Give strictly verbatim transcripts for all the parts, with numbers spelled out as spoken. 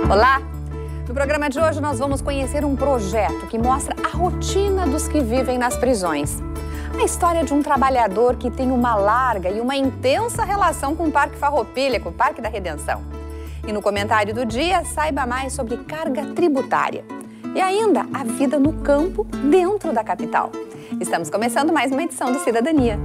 Olá! No programa de hoje nós vamos conhecer um projeto que mostra a rotina dos que vivem nas prisões. A história de um trabalhador que tem uma larga e uma intensa relação com o Parque Farroupilha, com o Parque da Redenção. E no comentário do dia, saiba mais sobre carga tributária. E ainda a vida no campo dentro da capital. Estamos começando mais uma edição do Cidadania.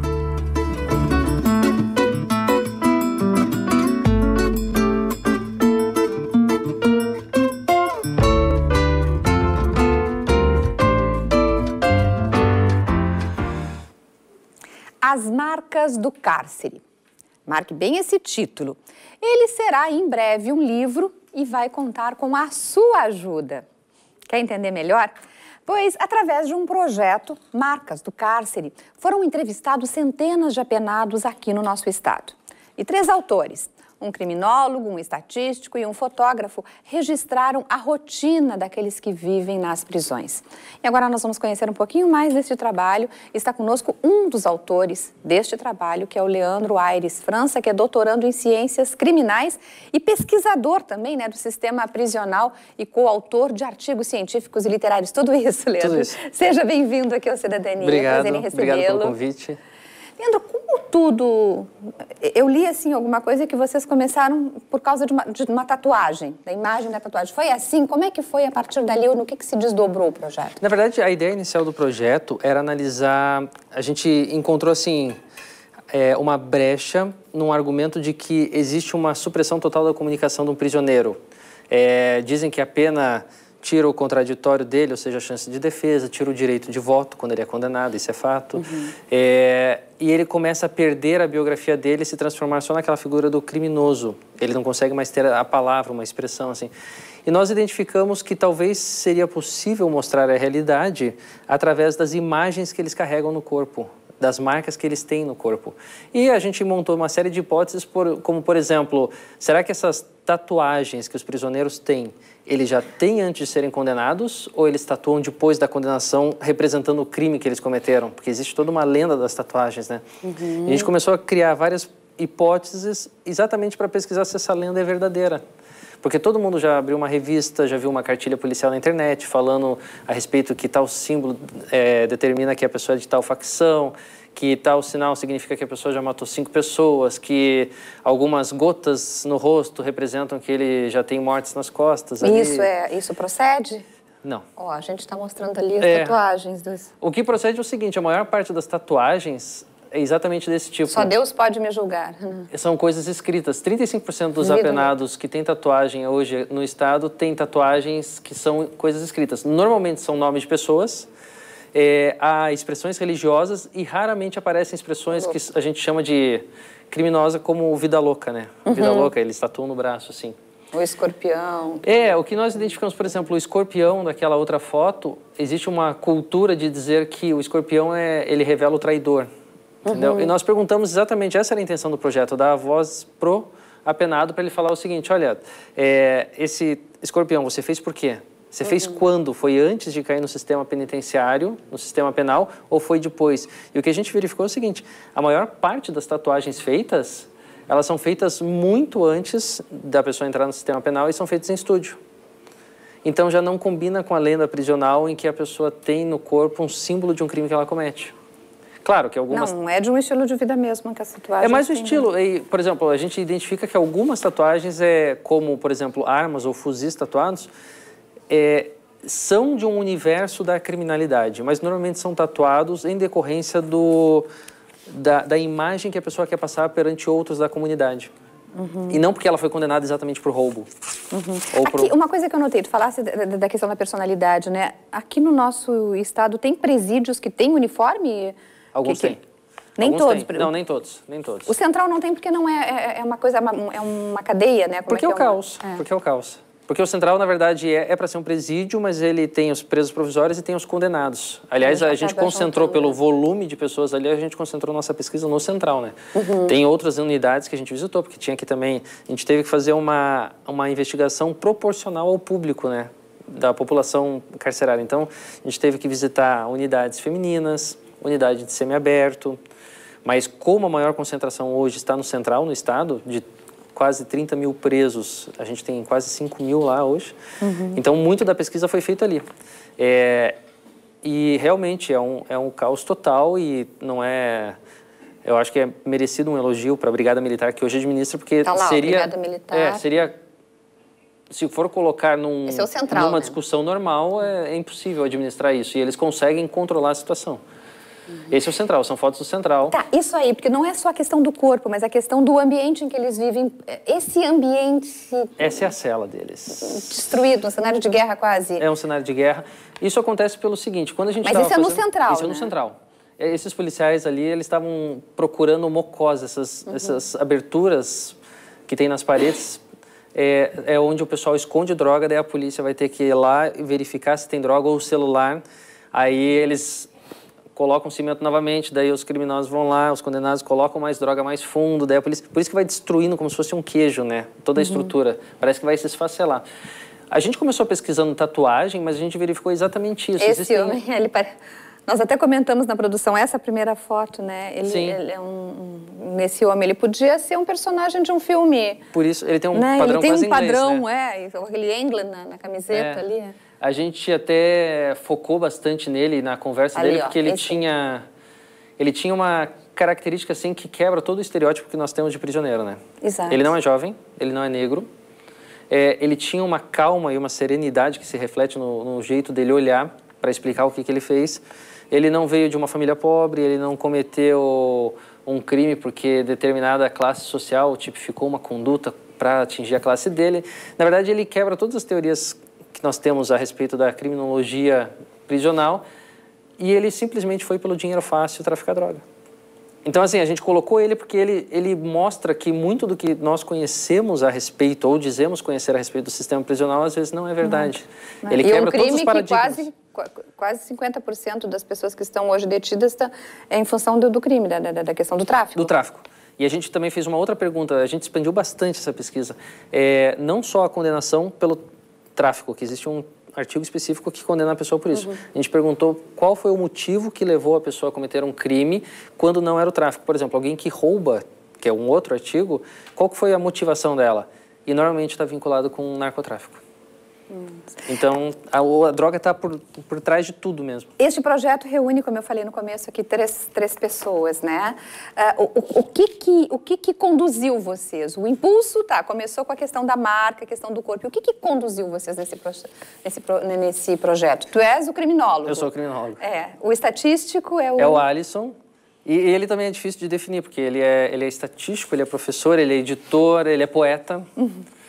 As Marcas do Cárcere. Marque bem esse título. Ele será em breve um livro e vai contar com a sua ajuda. Quer entender melhor? Pois, através de um projeto, Marcas do Cárcere, foram entrevistados centenas de apenados aqui no nosso estado. E três autores, um criminólogo, um estatístico e um fotógrafo, registraram a rotina daqueles que vivem nas prisões. E agora nós vamos conhecer um pouquinho mais deste trabalho. Está conosco um dos autores deste trabalho, que é o Leandro Aires França, que é doutorando em Ciências Criminais e pesquisador também, né, do sistema prisional e coautor de artigos científicos e literários. Tudo isso, Leandro. Tudo isso. Seja bem-vindo aqui ao Cidadania. Obrigado, obrigado pelo convite. Leandro, como tudo... Eu li, assim, alguma coisa que vocês começaram por causa de uma, de uma tatuagem, da imagem da tatuagem. Foi assim? Como é que foi a partir dali ou no que, que se desdobrou o projeto? Na verdade, a ideia inicial do projeto era analisar... A gente encontrou, assim, é, uma brecha num argumento de que existe uma supressão total da comunicação de um prisioneiro. É, dizem que a pena tira o contraditório dele, ou seja, a chance de defesa, tira o direito de voto quando ele é condenado, isso é fato. Uhum. É, e ele começa a perder a biografia dele e se transformar só naquela figura do criminoso. Ele não consegue mais ter a palavra, uma expressão assim. E nós identificamos que talvez seria possível mostrar a realidade através das imagens que eles carregam no corpo, das marcas que eles têm no corpo. E a gente montou uma série de hipóteses, por, como por exemplo, será que essas tatuagens que os prisioneiros têm, eles já têm antes de serem condenados ou eles tatuam depois da condenação representando o crime que eles cometeram? Porque existe toda uma lenda das tatuagens, né? Uhum. E a gente começou a criar várias hipóteses exatamente para pesquisar se essa lenda é verdadeira. Porque todo mundo já abriu uma revista, já viu uma cartilha policial na internet falando a respeito que tal símbolo é, determina que a pessoa é de tal facção, que tal sinal significa que a pessoa já matou cinco pessoas, que algumas gotas no rosto representam que ele já tem mortes nas costas. Ali. Isso, é, isso procede? Não. Ó, a gente está mostrando ali as é, tatuagens. Dos... O que procede é o seguinte, a maior parte das tatuagens é exatamente desse tipo. Só Deus pode me julgar. São coisas escritas. trinta e cinco por cento dos apenados que têm tatuagem hoje no estado têm tatuagens que são coisas escritas. Normalmente são nomes de pessoas, é, há expressões religiosas e raramente aparecem expressões que a gente chama de criminosa como vida louca, né? Uhum. Vida louca, eles tatuam no braço, assim. O escorpião. É, o que nós identificamos, por exemplo, o escorpião daquela outra foto, existe uma cultura de dizer que o escorpião, é, ele revela o traidor. Entendeu? Uhum. E nós perguntamos exatamente, essa era a intenção do projeto, dar a voz pro apenado para ele falar o seguinte, olha, é, esse escorpião você fez por quê? Você uhum. fez quando? Foi antes de cair no sistema penitenciário, no sistema penal, ou foi depois? E o que a gente verificou é o seguinte, a maior parte das tatuagens feitas, elas são feitas muito antes da pessoa entrar no sistema penal e são feitas em estúdio. Então já não combina com a lenda prisional em que a pessoa tem no corpo um símbolo de um crime que ela comete. Claro que algumas... Não, é de um estilo de vida mesmo que as tatuagens... É mais o tem, estilo. né? E, por exemplo, a gente identifica que algumas tatuagens, é, como, por exemplo, armas ou fuzis tatuados, é, são de um universo da criminalidade, mas normalmente são tatuados em decorrência do, da, da imagem que a pessoa quer passar perante outros da comunidade. Uhum. E não porque ela foi condenada exatamente por roubo. Uhum. Ou Aqui, por... Uma coisa que eu notei, tu falasse da, da questão da personalidade, né? Aqui no nosso estado tem presídios que têm uniforme... Alguns que, têm. Nem Alguns todos? Têm. Não, nem todos, nem todos. O central não tem porque não é, é, é uma coisa, é uma cadeia, né? Como porque é, é é o caos, uma... é. porque é o caos. Porque o central, na verdade, é, é para ser um presídio, mas ele tem os presos provisórios e tem os condenados. Aliás, a gente concentrou pelo volume de pessoas ali, a gente concentrou nossa pesquisa no central, né? Uhum. Tem outras unidades que a gente visitou, porque tinha aqui também... A gente teve que fazer uma, uma investigação proporcional ao público, né? Da população carcerária. Então, a gente teve que visitar unidades femininas, unidade de semiaberto, mas como a maior concentração hoje está no central, no estado, de quase trinta mil presos, a gente tem quase cinco mil lá hoje. Uhum. Então, muito da pesquisa foi feita ali. É, e realmente é um, é um caos total e não é... Eu acho que é merecido um elogio para a Brigada Militar que hoje administra, porque tá lá, seria... Brigada Militar. É, seria... Se for colocar num, Esse é o central, numa né? discussão normal, é, é impossível administrar isso. E eles conseguem controlar a situação. Uhum. Esse é o central, são fotos do central. Tá, isso aí, porque não é só a questão do corpo, mas a questão do ambiente em que eles vivem. Esse ambiente... Essa é a cela deles. Destruído, um cenário de guerra quase. É um cenário de guerra. Isso acontece pelo seguinte, quando a gente Mas isso é fazendo, no central, Isso né? é no central. Esses policiais ali, eles estavam procurando mucosa, essas, uhum. essas aberturas que tem nas paredes... É, é onde o pessoal esconde droga, daí a polícia vai ter que ir lá e verificar se tem droga ou celular. Aí eles colocam cimento novamente, daí os criminosos vão lá, os condenados colocam mais droga mais fundo, daí a polícia... Por isso que vai destruindo como se fosse um queijo, né? Toda a uhum. estrutura. Parece que vai se esfacelar. A gente começou pesquisando tatuagem, mas a gente verificou exatamente isso. Esse Existem... homem, ele parece... Nós até comentamos na produção essa primeira foto, né? Ele, Sim. ele é um, um, nesse homem, ele podia ser um personagem de um filme. Por isso, ele tem um né? padrão ele tem quase um padrão, inglês, né? é, aquele England na, na camiseta é. ali. A gente até focou bastante nele na conversa ali, dele, ó, porque ele tinha, ele tinha uma característica assim que quebra todo o estereótipo que nós temos de prisioneiro, né? Exato. Ele não é jovem, ele não é negro. É, ele tinha uma calma e uma serenidade que se reflete no, no jeito dele olhar para explicar o que, que ele fez. Ele não veio de uma família pobre, ele não cometeu um crime porque determinada classe social tipificou uma conduta para atingir a classe dele. Na verdade, ele quebra todas as teorias que nós temos a respeito da criminologia prisional e ele simplesmente foi pelo dinheiro fácil traficar droga. Então, assim, a gente colocou ele porque ele, ele mostra que muito do que nós conhecemos a respeito ou dizemos conhecer a respeito do sistema prisional, às vezes não é verdade. Não. Ele e quebra um crime todos os paradigmas. Que quase, quase cinquenta por cento das pessoas que estão hoje detidas tá, é em função do, do crime, da, da, da questão do tráfico. Do tráfico. E a gente também fez uma outra pergunta, a gente expandiu bastante essa pesquisa. É, não só a condenação pelo tráfico, que existe um artigo específico que condena a pessoa por isso. Uhum. A gente perguntou qual foi o motivo que levou a pessoa a cometer um crime quando não era o tráfico. Por exemplo, alguém que rouba, que é um outro artigo, qual que foi a motivação dela? E normalmente está vinculado com o narcotráfico. Hum. Então, a, a droga está por, por trás de tudo mesmo. Este projeto reúne, como eu falei no começo aqui, três, três pessoas, né? Uh, o, o, o, que que, o que que conduziu vocês? O impulso, tá, começou com a questão da marca, a questão do corpo. E o que que conduziu vocês nesse, pro, nesse, pro, nesse projeto? Tu és o criminólogo. Eu sou o criminólogo. É. O estatístico é o... É o Alisson. E ele também é difícil de definir, porque ele é, ele é estatístico, ele é professor, ele é editor, ele é poeta. Uhum.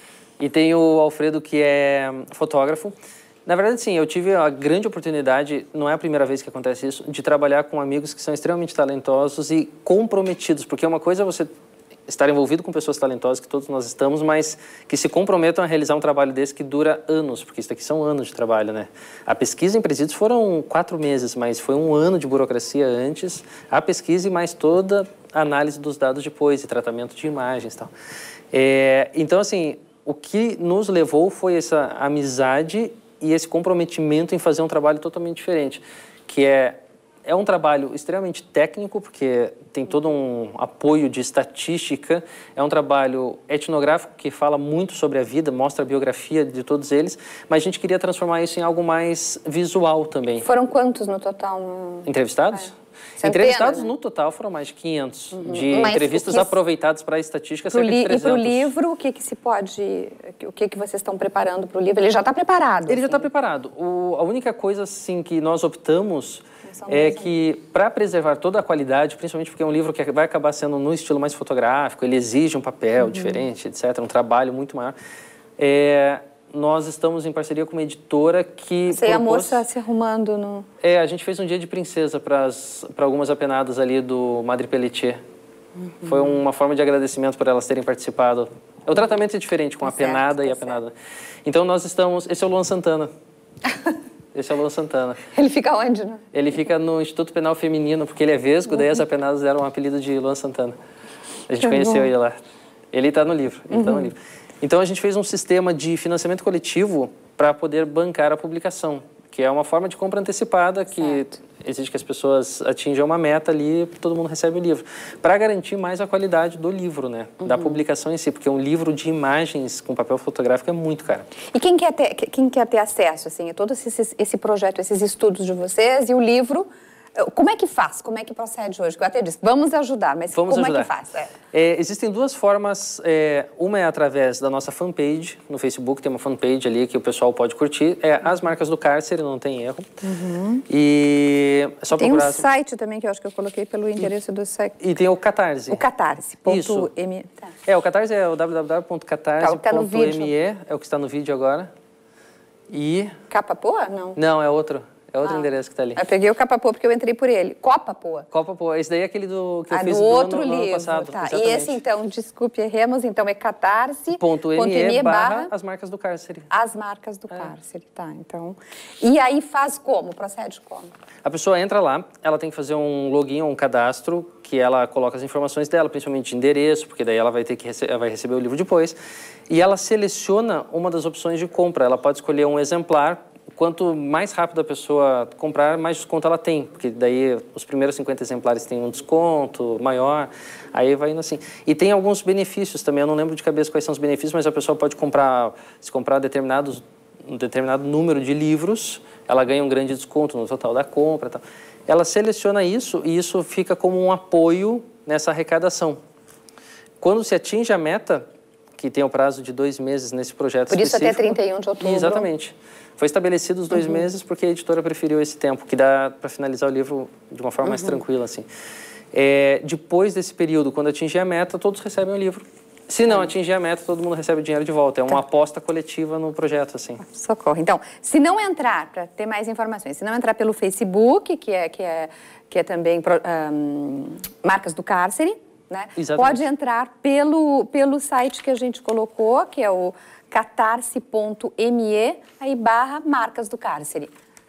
E tem o Alfredo, que é fotógrafo. Na verdade, sim, eu tive a grande oportunidade, não é a primeira vez que acontece isso, de trabalhar com amigos que são extremamente talentosos e comprometidos, porque uma coisa é você estar envolvido com pessoas talentosas, que todos nós estamos, mas que se comprometam a realizar um trabalho desse que dura anos, porque isso aqui são anos de trabalho, né? A pesquisa em presídios foram quatro meses, mas foi um ano de burocracia antes, a pesquisa e mais toda a análise dos dados depois, e tratamento de imagens e tal. É, então, assim, o que nos levou foi essa amizade e esse comprometimento em fazer um trabalho totalmente diferente, que é, é um trabalho extremamente técnico, porque tem todo um apoio de estatística, é um trabalho etnográfico que fala muito sobre a vida, mostra a biografia de todos eles, mas a gente queria transformar isso em algo mais visual também. Foram quantos no total? No... Entrevistados? É. Centenas, Entrevistados né? no total foram mais de quinhentos, uhum. de Mas entrevistas que... aproveitadas para a estatística, cerca de trezentos. E para o livro, o que que se pode, o que que vocês estão preparando para o livro? Ele já está preparado? Ele assim. já está preparado. O, a única coisa assim, que nós optamos é que, para preservar toda a qualidade, principalmente porque é um livro que vai acabar sendo no estilo mais fotográfico, ele exige um papel uhum. diferente, etcétera, um trabalho muito maior, é... nós estamos em parceria com uma editora que... Você propôs... e a moça se arrumando no... É, a gente fez um dia de princesa para algumas apenadas ali do Madre Pelletier. Uhum. Foi uma forma de agradecimento por elas terem participado. O tratamento é diferente com a certo, penada tá e a penada. Então nós estamos... Esse é o Luan Santana. Esse é o Luan Santana. Ele fica onde, né? Ele fica no Instituto Penal Feminino, porque ele é vesgo, uhum. daí as apenadas deram um apelido de Luan Santana. A gente que conheceu bom. ele lá. Ele está no livro, ele está uhum. no livro. Então, a gente fez um sistema de financiamento coletivo para poder bancar a publicação. que é uma forma de compra antecipada, que certo. exige que as pessoas atinjam uma meta ali e todo mundo recebe o livro. Para garantir mais a qualidade do livro, né? Uhum. Da publicação em si, porque um livro de imagens com papel fotográfico é muito caro. E quem quer ter, quem quer ter acesso assim, a todo esse, esse projeto, esses estudos de vocês e o livro, como é que faz? Como é que procede hoje? Eu até disse, vamos ajudar, mas vamos como ajudar. é que faz? É. É, existem duas formas, é, uma é através da nossa fanpage no Facebook, tem uma fanpage ali que o pessoal pode curtir, é As Marcas do Cárcere, não tem erro. Uhum. E é só tem procurar... um site também que eu acho que eu coloquei pelo endereço do site. E tem o Catarse. O Catarse. Isso. M... Tá. É, o Catarse é o w w w ponto catarse ponto m e, tá, é o que está no vídeo agora. E... Capa Poa? Não. Não, é outro. É outro ah. endereço que está ali. Eu peguei o Capa Poa porque eu entrei por ele. Copa Poa. Copa Poa. Esse daí é aquele do, que eu ah, fiz do do outro ano, livro. ano passado. Tá. Exatamente. E esse, então, desculpe, erremos, então é catarse ponto m e barra As Marcas do Cárcere. As Marcas do é. Cárcere, tá. Então, e aí faz como? Procede como? A pessoa entra lá, ela tem que fazer um login ou um cadastro, que ela coloca as informações dela, principalmente de endereço, porque daí ela vai ter que rece vai receber o livro depois. E ela seleciona uma das opções de compra. Ela pode escolher um exemplar. Quanto mais rápido a pessoa comprar, mais desconto ela tem, porque daí os primeiros cinquenta exemplares têm um desconto maior, aí vai indo assim. E tem alguns benefícios também, eu não lembro de cabeça quais são os benefícios, mas a pessoa pode comprar, se comprar determinados, um determinado número de livros, ela ganha um grande desconto no total da compra e tal. Ela seleciona isso e isso fica como um apoio nessa arrecadação. Quando se atinge a meta, que tem o prazo de dois meses nesse projeto Por isso específico, até trinta e um de outubro. Exatamente. Foi estabelecido os dois uhum. meses porque a editora preferiu esse tempo, que dá para finalizar o livro de uma forma uhum. mais tranquila, assim. É, depois desse período, quando atingir a meta, todos recebem o livro. Se não atingir a meta, todo mundo recebe o dinheiro de volta. É uma tá. aposta coletiva no projeto, assim. Socorro. Então, se não entrar, para ter mais informações, se não entrar pelo Facebook, que é, que é, que é também um, Marcas do Cárcere, né? Pode entrar pelo, pelo site que a gente colocou, que é o catarse ponto m e, aí barra Marcas do Cárcere.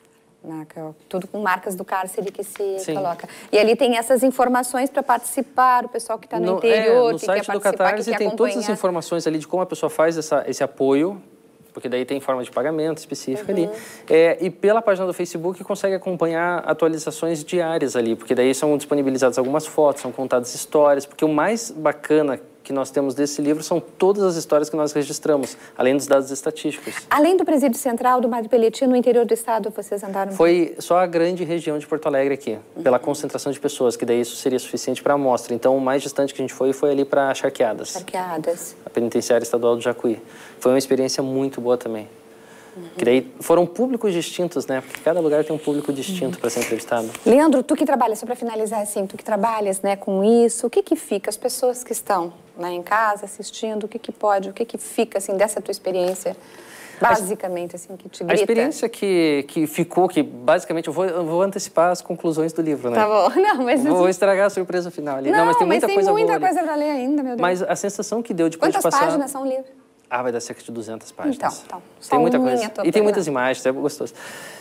Tudo com Marcas do Cárcere que se Sim. coloca. E ali tem essas informações para participar, o pessoal que está no, no interior, é, no que site quer do participar, Catarse que quer tem acompanhar. todas as informações ali de como a pessoa faz essa, esse apoio, porque daí tem forma de pagamento específica uhum. ali. É, e pela página do Facebook consegue acompanhar atualizações diárias ali, porque daí são disponibilizadas algumas fotos, são contadas histórias, porque o mais bacana que nós temos desse livro são todas as histórias que nós registramos, além dos dados estatísticos. Além do presídio central do Madre Pelletier, no interior do estado, vocês andaram? Foi só a grande região de Porto Alegre aqui, uhum. pela concentração de pessoas, que daí isso seria suficiente para a amostra. Então, o mais distante que a gente foi, foi ali para Charqueadas. Charqueadas. A penitenciária estadual do Jacuí. Foi uma experiência muito boa também. Uhum. Que daí foram públicos distintos, né? Porque cada lugar tem um público distinto uhum. para ser entrevistado. Leandro, tu que trabalha, só para finalizar assim, tu que trabalhas, né, com isso, o que que fica, as pessoas que estão, né, em casa assistindo, o que que pode, o que que fica, assim, dessa tua experiência, basicamente, assim, que te grita? A experiência que, que ficou, que basicamente, eu vou, eu vou antecipar as conclusões do livro, né? Tá bom, não, mas... Vou estragar a surpresa final ali. Não, não mas tem muita mas tem coisa muita boa coisa para ler ainda, meu Deus. Mas a sensação que deu depois Quantas de passar... páginas são o livro? Ah, vai dar cerca de duzentas páginas. Então, então. Tem muita coisa. E tem muitas imagens, é gostoso.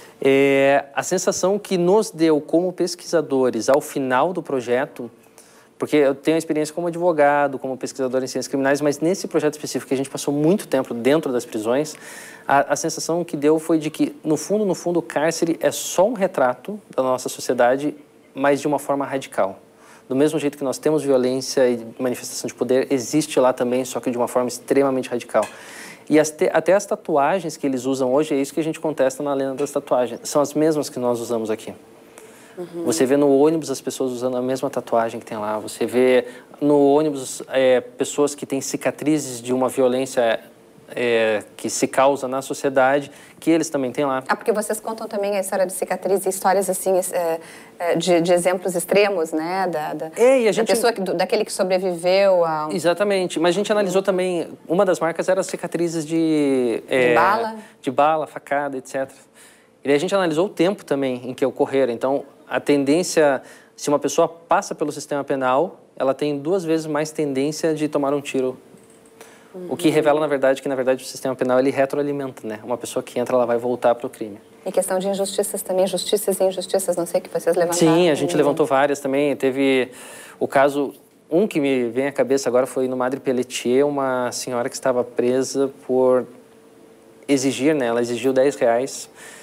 É, a sensação que nos deu como pesquisadores ao final do projeto, porque eu tenho experiência como advogado, como pesquisador em ciências criminais, mas nesse projeto específico que a gente passou muito tempo dentro das prisões, a, a sensação que deu foi de que, no fundo, no fundo, o cárcere é só um retrato da nossa sociedade, mas de uma forma radical. Do mesmo jeito que nós temos violência e manifestação de poder, existe lá também, só que de uma forma extremamente radical. E as te, até as tatuagens que eles usam hoje, é isso que a gente contesta na lenda das tatuagens, são as mesmas que nós usamos aqui. Uhum. Você vê no ônibus as pessoas usando a mesma tatuagem que tem lá, você vê no ônibus é, pessoas que têm cicatrizes de uma violência é, que se causa na sociedade, que eles também têm lá. Ah, porque vocês contam também a história de cicatriz e histórias assim, é, de, de exemplos extremos, né? Da, da, é, e a gente... da pessoa, que, daquele que sobreviveu a... Exatamente, mas a gente analisou uhum. também, uma das marcas era as cicatrizes de... É, de bala? De bala, facada, etcétera. E daí a gente analisou o tempo também em que ocorreram. Então, a tendência, se uma pessoa passa pelo sistema penal, ela tem duas vezes mais tendência de tomar um tiro. Uhum. O que revela, na verdade, que, na verdade, o sistema penal, ele retroalimenta, né? Uma pessoa que entra, ela vai voltar para o crime. E questão de injustiças também, justiças e injustiças, não sei, que vocês levantaram. Sim, a gente levantou várias também. Teve o caso, um que me vem à cabeça agora foi no Madre Pelletier, uma senhora que estava presa por exigir, né? Ela exigiu dez reais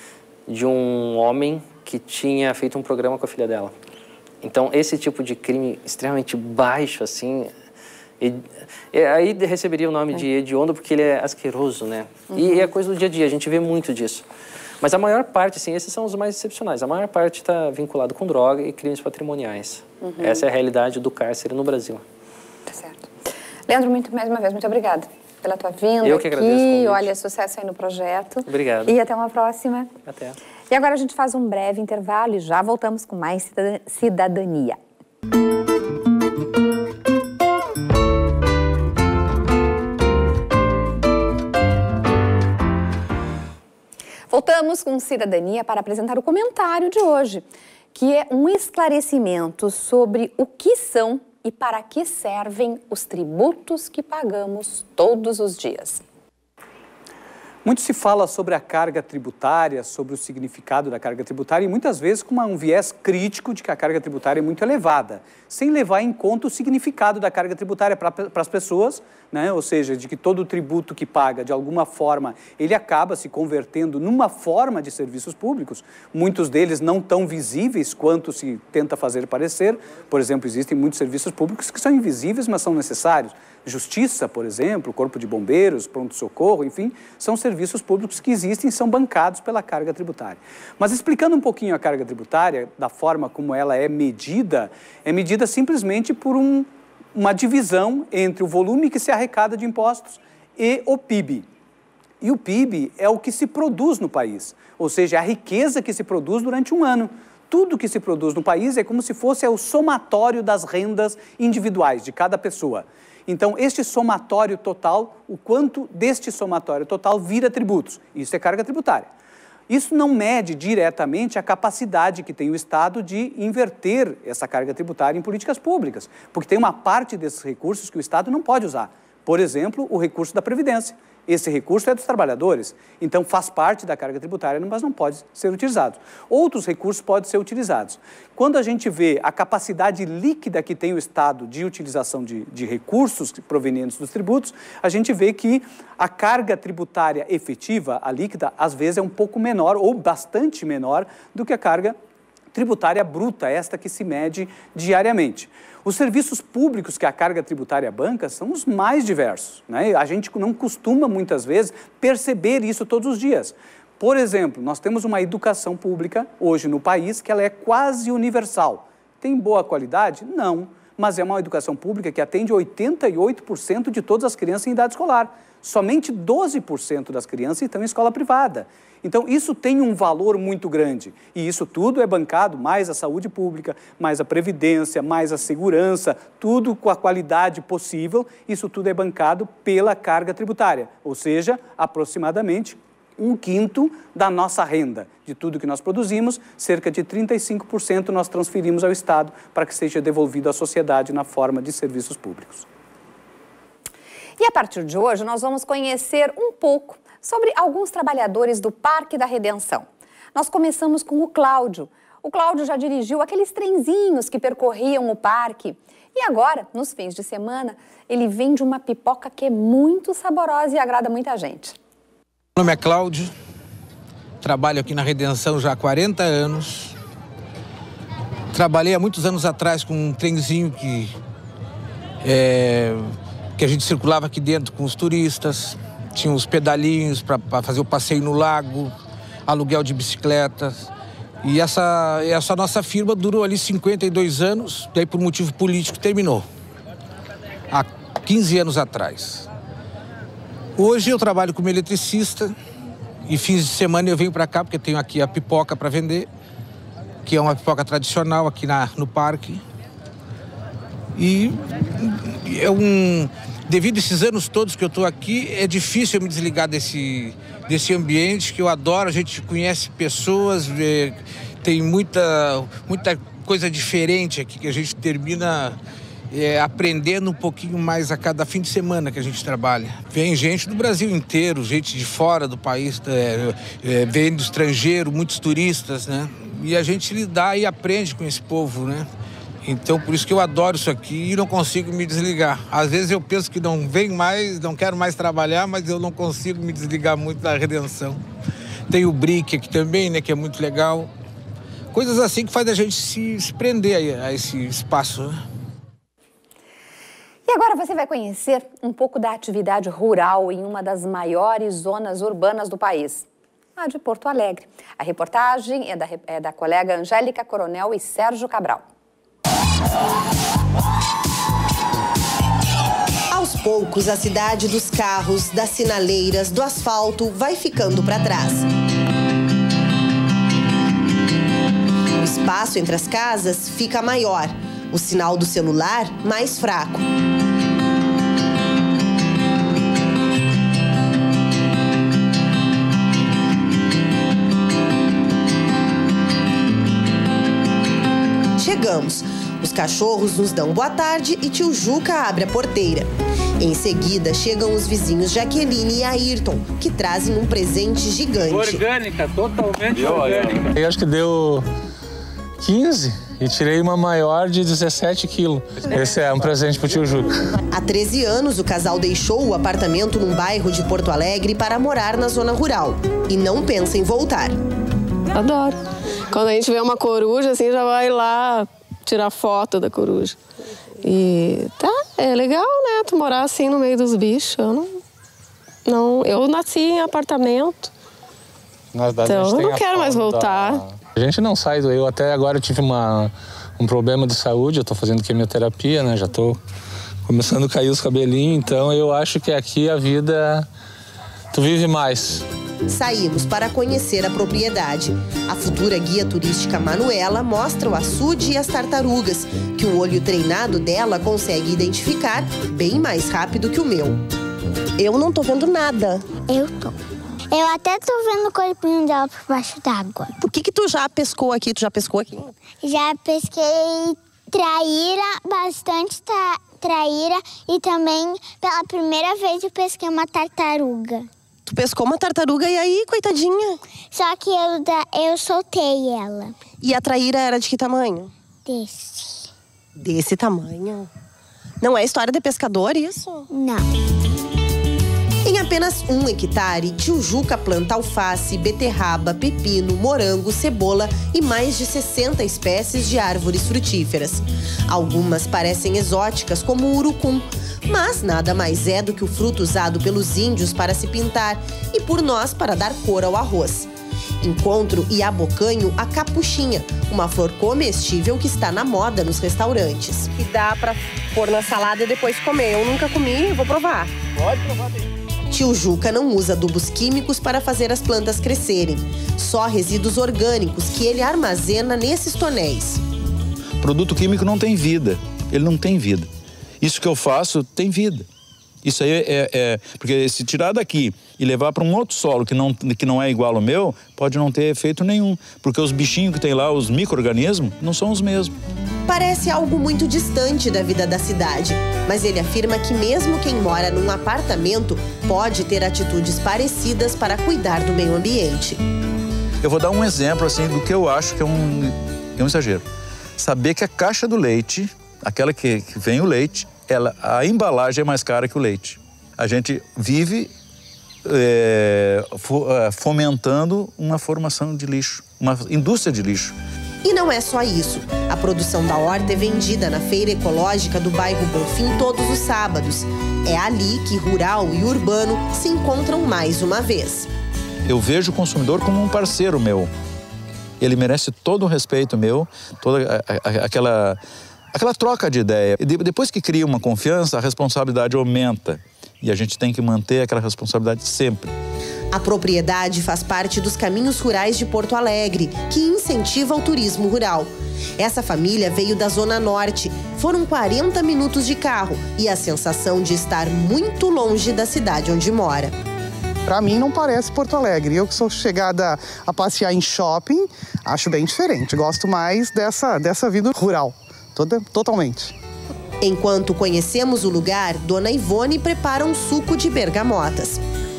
de um homem que tinha feito um programa com a filha dela. Então, esse tipo de crime extremamente baixo, assim, e, e aí receberia o nome é. de hediondo porque ele é asqueroso, né? Uhum. E, e é coisa do dia a dia, a gente vê muito disso. Mas a maior parte, assim, esses são os mais excepcionais. A maior parte está vinculado com droga e crimes patrimoniais. Uhum. Essa é a realidade do cárcere no Brasil. Tá certo. Leandro, muito, mais uma vez, muito obrigada pela tua vinda Eu que aqui. agradeço. Olha, sucesso aí no projeto. Obrigado. E até uma próxima. Até. E agora a gente faz um breve intervalo e já voltamos com mais cidadania. Voltamos com Cidadania para apresentar o comentário de hoje, que é um esclarecimento sobre o que são e para que servem os tributos que pagamos todos os dias. Muito se fala sobre a carga tributária, sobre o significado da carga tributária e muitas vezes com uma, um viés crítico de que a carga tributária é muito elevada, sem levar em conta o significado da carga tributária para as pessoas, né? Ou seja, de que todo o tributo que paga, de alguma forma, ele acaba se convertendo numa forma de serviços públicos, muitos deles não tão visíveis quanto se tenta fazer parecer. Por exemplo, existem muitos serviços públicos que são invisíveis, mas são necessários. Justiça, por exemplo, Corpo de Bombeiros, Pronto-Socorro, enfim, são serviços públicos que existem e são bancados pela carga tributária. Mas explicando um pouquinho a carga tributária, da forma como ela é medida, é medida simplesmente por um, uma divisão entre o volume que se arrecada de impostos e o P I B. E o P I B é o que se produz no país, ou seja, a riqueza que se produz durante um ano. Tudo que se produz no país é como se fosse o somatório das rendas individuais de cada pessoa. Então, este somatório total, o quanto deste somatório total vira tributos. Isso é carga tributária. Isso não mede diretamente a capacidade que tem o Estado de inverter essa carga tributária em políticas públicas, porque tem uma parte desses recursos que o Estado não pode usar. Por exemplo, o recurso da Previdência. Esse recurso é dos trabalhadores, então faz parte da carga tributária, mas não pode ser utilizado. Outros recursos podem ser utilizados. Quando a gente vê a capacidade líquida que tem o Estado de utilização de, de recursos provenientes dos tributos, a gente vê que a carga tributária efetiva, a líquida, às vezes é um pouco menor ou bastante menor do que a carga tributária bruta, esta que se mede diariamente. Os serviços públicos que a carga tributária banca são os mais diversos, né? A gente não costuma, muitas vezes, perceber isso todos os dias. Por exemplo, nós temos uma educação pública hoje no país que ela é quase universal. Tem boa qualidade? Não, mas é uma educação pública que atende oitenta e oito por cento de todas as crianças em idade escolar. Somente doze por cento das crianças estão em escola privada. Então, isso tem um valor muito grande. E isso tudo é bancado, mais a saúde pública, mais a previdência, mais a segurança, tudo com a qualidade possível. Isso tudo é bancado pela carga tributária, ou seja, aproximadamente um quinto da nossa renda. De tudo que nós produzimos, cerca de trinta e cinco por cento nós transferimos ao Estado para que seja devolvido à sociedade na forma de serviços públicos. E a partir de hoje, nós vamos conhecer um pouco sobre alguns trabalhadores do Parque da Redenção. Nós começamos com o Cláudio. O Cláudio já dirigiu aqueles trenzinhos que percorriam o parque. E agora, nos fins de semana, ele vende uma pipoca que é muito saborosa e agrada muita gente. Meu nome é Cláudio, trabalho aqui na Redenção já há quarenta anos. Trabalhei há muitos anos atrás com um trenzinho que, é, que a gente circulava aqui dentro com os turistas. Tinha os pedalinhos para fazer o passeio no lago, aluguel de bicicletas. E essa, essa nossa firma durou ali cinquenta e dois anos, daí por motivo político terminou, há quinze anos atrás. Hoje eu trabalho como eletricista e fins de semana eu venho para cá porque tenho aqui a pipoca para vender, que é uma pipoca tradicional aqui na, no parque. E é um... Devido a esses anos todos que eu estou aqui, é difícil eu me desligar desse, desse ambiente que eu adoro. A gente conhece pessoas, vê, tem muita, muita coisa diferente aqui que a gente termina é, aprendendo um pouquinho mais a cada fim de semana que a gente trabalha. Vem gente do Brasil inteiro, gente de fora do país, é, é, vem do estrangeiro, muitos turistas, né? E a gente lidar e aprende com esse povo, né? Então, por isso que eu adoro isso aqui e não consigo me desligar. Às vezes eu penso que não venho mais, não quero mais trabalhar, mas eu não consigo me desligar muito da Redenção. Tem o brick aqui também, né, que é muito legal. Coisas assim que faz a gente se, se prender a, a esse espaço, né? E agora você vai conhecer um pouco da atividade rural em uma das maiores zonas urbanas do país, a de Porto Alegre. A reportagem é da, é da colega Angélica Coronel e Sérgio Cabral. Aos poucos, a cidade dos carros, das sinaleiras, do asfalto vai ficando para trás. O espaço entre as casas fica maior, o sinal do celular mais fraco. Chegamos. Os cachorros nos dão boa tarde e tio Juca abre a porteira. Em seguida, chegam os vizinhos Jaqueline e Ayrton, que trazem um presente gigante. Orgânica, totalmente orgânica. Eu acho que deu quinze e tirei uma maior de dezessete quilos. Esse é um presente pro tio Juca. Há treze anos, o casal deixou o apartamento num bairro de Porto Alegre para morar na zona rural. E não pensa em voltar. Adoro. Quando a gente vê uma coruja, assim, já vai lá tirar foto da coruja. E tá, é legal, né? Tu morar assim no meio dos bichos. Eu não, não eu nasci em apartamento. Na verdade, então a gente eu tem não quero mais voltar. Da... A gente não sai do... Eu até agora tive uma, um problema de saúde, eu tô fazendo quimioterapia, né? Já tô começando a cair os cabelinhos, então eu acho que aqui a vida... Tu vive mais. Saímos para conhecer a propriedade. A futura guia turística Manuela mostra o açude e as tartarugas, que o olho treinado dela consegue identificar bem mais rápido que o meu. Eu não tô vendo nada. Eu tô. Eu até tô vendo o corpinho dela por baixo d'água. Por que que tu já pescou aqui? Tu já pescou aqui? Já pesquei traíra, bastante tra traíra e também, pela primeira vez, eu pesquei uma tartaruga. Tu pescou uma tartaruga e aí, coitadinha? Só que eu, eu soltei ela. E a traíra era de que tamanho? Desse. Desse tamanho? Não é história de pescador isso? Não. Em apenas um hectare, tio Juca planta alface, beterraba, pepino, morango, cebola e mais de sessenta espécies de árvores frutíferas. Algumas parecem exóticas, como o urucum, mas nada mais é do que o fruto usado pelos índios para se pintar e por nós para dar cor ao arroz. Encontro e abocanho a capuchinha, uma flor comestível que está na moda nos restaurantes. Que dá para pôr na salada e depois comer. Eu nunca comi, vou provar. Pode provar bem. Tio Juca não usa adubos químicos para fazer as plantas crescerem, só resíduos orgânicos que ele armazena nesses tonéis. Produto químico não tem vida, ele não tem vida. Isso que eu faço tem vida. Isso aí é, é... Porque se tirar daqui e levar para um outro solo que não, que não é igual ao meu, pode não ter efeito nenhum. Porque os bichinhos que tem lá, os micro-organismos, não são os mesmos. Parece algo muito distante da vida da cidade, mas ele afirma que mesmo quem mora num apartamento pode ter atitudes parecidas para cuidar do meio ambiente. Eu vou dar um exemplo assim do que eu acho que é um, é um exagero. Saber que a caixa do leite, aquela que, que vem o leite, ela, a embalagem é mais cara que o leite. A gente vive é, fomentando uma formação de lixo, uma indústria de lixo. E não é só isso. A produção da horta é vendida na feira ecológica do bairro Bonfim todos os sábados. É ali que rural e urbano se encontram mais uma vez. Eu vejo o consumidor como um parceiro meu. Ele merece todo o respeito meu, toda a, a, aquela, aquela troca de ideia. E de, depois que cria uma confiança, a responsabilidade aumenta. E a gente tem que manter aquela responsabilidade sempre. A propriedade faz parte dos caminhos rurais de Porto Alegre, que incentiva o turismo rural. Essa família veio da Zona Norte. Foram quarenta minutos de carro e a sensação de estar muito longe da cidade onde mora. Para mim não parece Porto Alegre. Eu que sou chegada a passear em shopping, acho bem diferente. Gosto mais dessa, dessa vida rural, toda, totalmente. Enquanto conhecemos o lugar, Dona Ivone prepara um suco de bergamotas.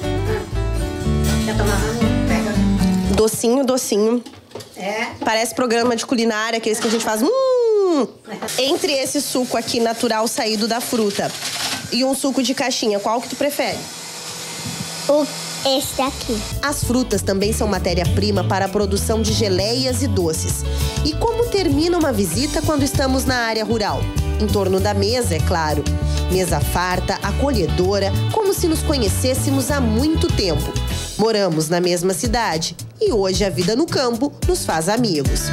Quer tomar? Pega. Docinho, docinho. É? Parece programa de culinária, aqueles que a gente faz. Hum! Entre esse suco aqui natural saído da fruta e um suco de caixinha, qual que tu prefere? O Esse daqui. As frutas também são matéria-prima para a produção de geleias e doces. E como termina uma visita quando estamos na área rural? Em torno da mesa, é claro. Mesa farta, acolhedora, como se nos conhecêssemos há muito tempo. Moramos na mesma cidade e hoje a vida no campo nos faz amigos.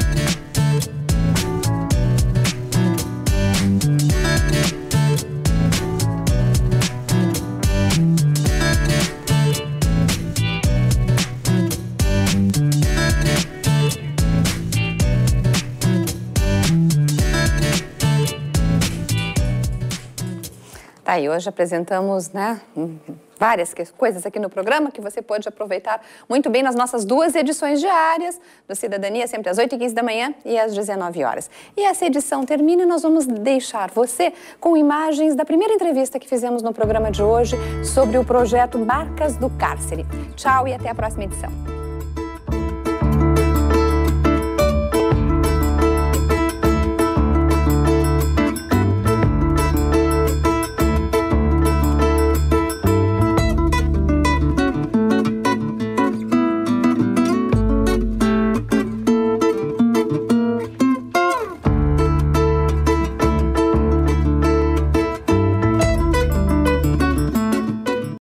Tá, e hoje apresentamos, né, várias coisas aqui no programa que você pode aproveitar muito bem nas nossas duas edições diárias do Cidadania, sempre às oito e quinze da manhã e às dezenove horas. E essa edição termina e nós vamos deixar você com imagens da primeira entrevista que fizemos no programa de hoje sobre o projeto Marcas do Cárcere. Tchau e até a próxima edição.